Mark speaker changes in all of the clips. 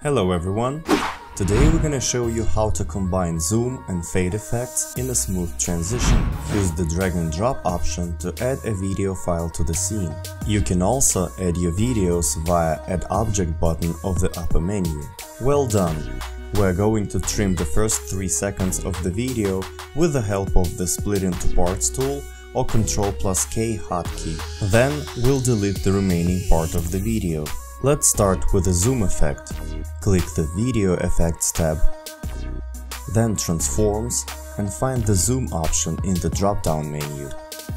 Speaker 1: Hello everyone! Today we're gonna show you how to combine zoom and fade effects in a smooth transition. Use the drag and drop option to add a video file to the scene. You can also add your videos via Add Object button of the upper menu. Well done! We're going to trim the first 3 seconds of the video with the help of the Split into Parts tool or Ctrl+K hotkey. Then we'll delete the remaining part of the video. Let's start with the zoom effect. Click the Video Effects tab, then Transforms, and find the zoom option in the drop-down menu.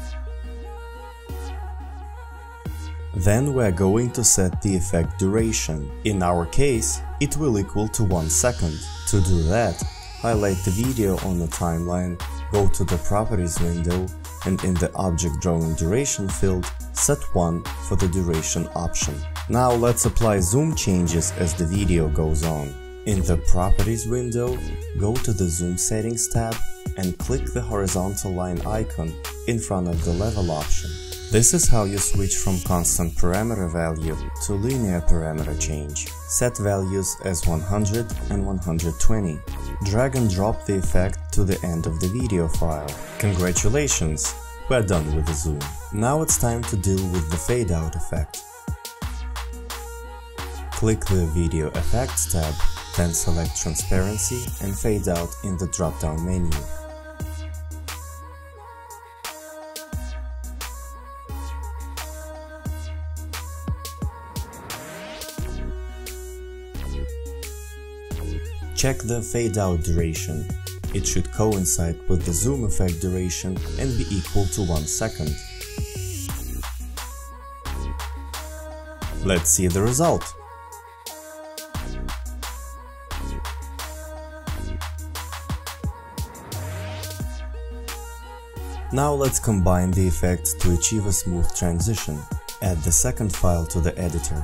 Speaker 1: Then we're going to set the effect duration. In our case, it will equal to 1 second. To do that, highlight the video on the timeline, go to the Properties window, and in the Object Drawing Duration field, set 1 for the duration option. Now let's apply zoom changes as the video goes on. In the Properties window, go to the Zoom Settings tab and click the horizontal line icon in front of the Level option. This is how you switch from constant parameter value to linear parameter change. Set values as 100 and 120. Drag and drop the effect to the end of the video file. Congratulations! We're done with the zoom. Now it's time to deal with the fade out effect. Click the Video Effects tab, then select Transparency and Fade Out in the drop-down menu. Check the fade out duration. It should coincide with the zoom effect duration and be equal to 1 second. Let's see the result. Now let's combine the effects to achieve a smooth transition. Add the second file to the editor.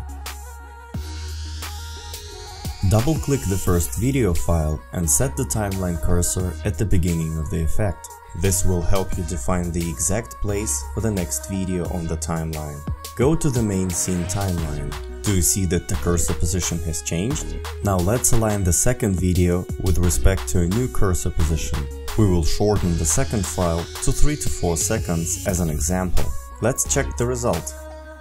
Speaker 1: Double-click the first video file and set the timeline cursor at the beginning of the effect. This will help you define the exact place for the next video on the timeline. Go to the main scene timeline. Do you see that the cursor position has changed? Now let's align the second video with respect to a new cursor position. We will shorten the second file to 3 to 4 seconds as an example. Let's check the result.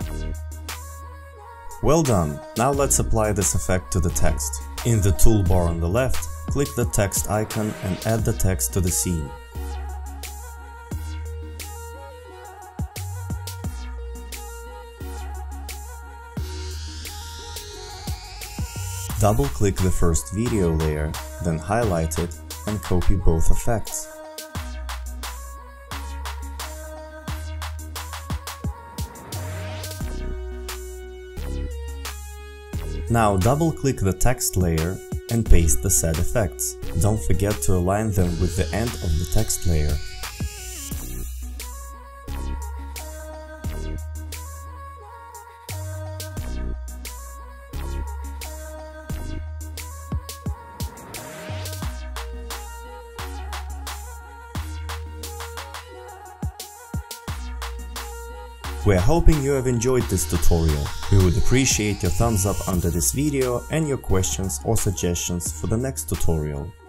Speaker 1: Well done! Now let's apply this effect to the text. In the toolbar on the left, click the text icon and add the text to the scene. Double-click the first video layer, then highlight it and copy both effects. Now double-click the text layer and paste the said effects. Don't forget to align them with the end of the text layer. We're hoping you have enjoyed this tutorial. We would appreciate your thumbs up under this video and your questions or suggestions for the next tutorial.